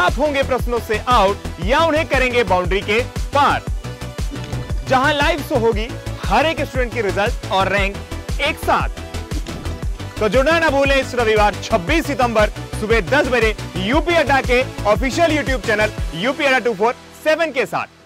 आप होंगे प्रश्नों से आउट या उन्हें करेंगे बाउंड्री के पार। जहां लाइव शो होगी हर एक स्टूडेंट की रिजल्ट और रैंक एक साथ। तो जुड़ना ना भूलें इस रविवार 26 सितंबर सुबह 10 बजे यूपी अड्डा के ऑफिशियल यूट्यूब चैनल यूपी अड्डा 247 के साथ।